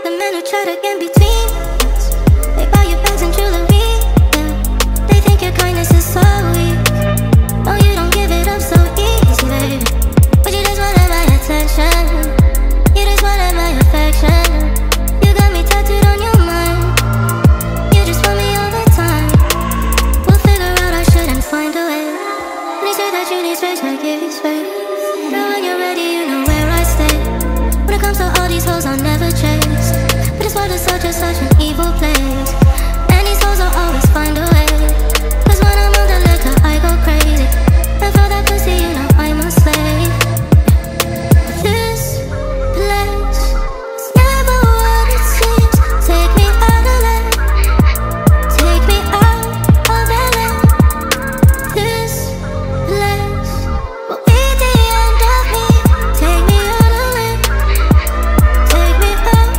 The men who try to get in between us, they buy you bags and jewelry, yeah. They think your kindness is so weak. No, you don't give it up so easy, baby. But you just wanted my attention. You just wanted my affection. You got me tattooed on your mind. You just want me all the time. We'll figure out our shit and find a way. When you say that you need space, I give you space. Girl, when you're ready, you know where I stay. When it comes to all these hoes, I'll never chase. But this world is such an evil place. And these hoes will always find a way. Cause when I'm on the liquor, I go crazy. And for that pussy, you know I'm a slave. This place is never what it seems. Take me out of LA. Take me out of LA. This place will be the end of me. Take me out of LA. Take me out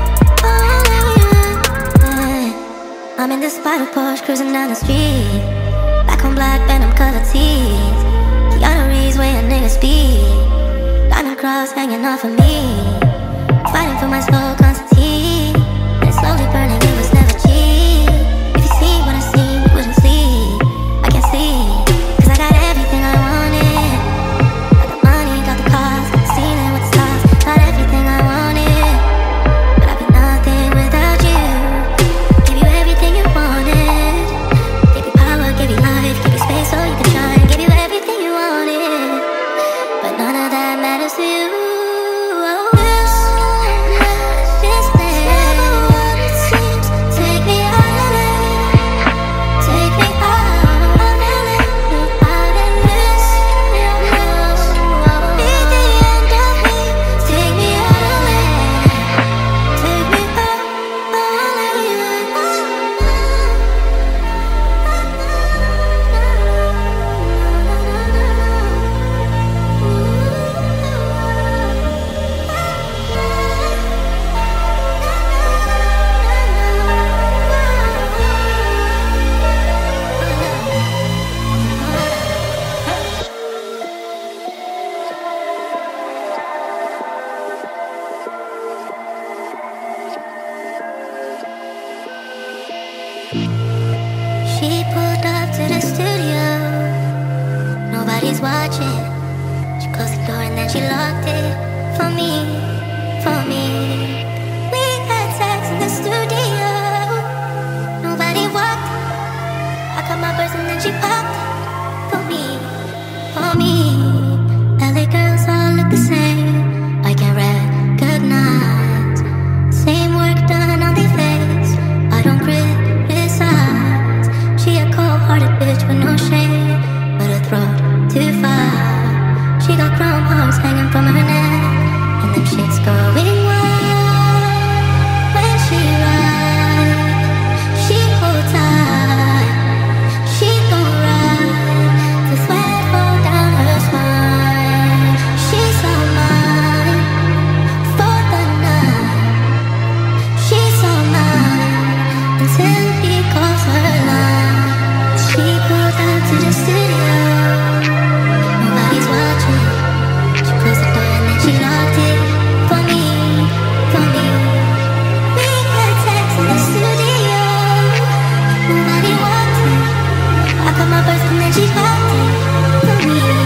of LA. I'm in this spider Porsche cruising down the street. Black on black, venom covered teeth. The arteries where a nigga speed. Diamond cross hanging off of me. Fighting for my soul, Constantine. And it's slowly burning, it was never cheap. If you see what I see, you wouldn't sleep. I can't sleep, cause I got everything I wanted. Got the money, got the cars, got the ceiling with the stars. Got everything I wanted. But I'd be nothing without you. Give you everything you wanted. Give you power, give you life, give you space so you can shine. Give you everything you wanted. But none of that matters to you. This place, take me out of LA. Take me out of LA. Out in this house, be the end of me. Take me out of LA. Take me out She pulled up to the studio. Nobody's watching. She closed the door and then she locked it. For me, for me. We had sex in the studio. Nobody walked. I got my purse and then she popped. For me, for me. LA girls all look the same. I can recognize. Same work done on their face. I don't criticize. She a cold-hearted bitch with no shame, but her throat too far. She got chrome hearts hanging from her neck, and them shits going wild. When she rides, she hold tight. She gon' ride, the sweat fall down her spine. She's all mine for the night. She's all mine until he calls her line. She pulled up to the studio. Nobody's watching. She closed the door and then she locked it. For me, for me. We had sex in the studio. Nobody walked in. I got my purse and then she locked it. For me.